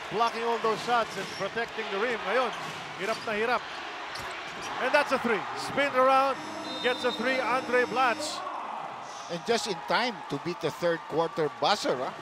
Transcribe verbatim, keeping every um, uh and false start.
blocking all those shots and protecting the rim. Ngayon, hirap na hirap. And that's a three. Spin around, gets a three, Andre Blatch. And just in time to beat the third quarter buzzer. Huh?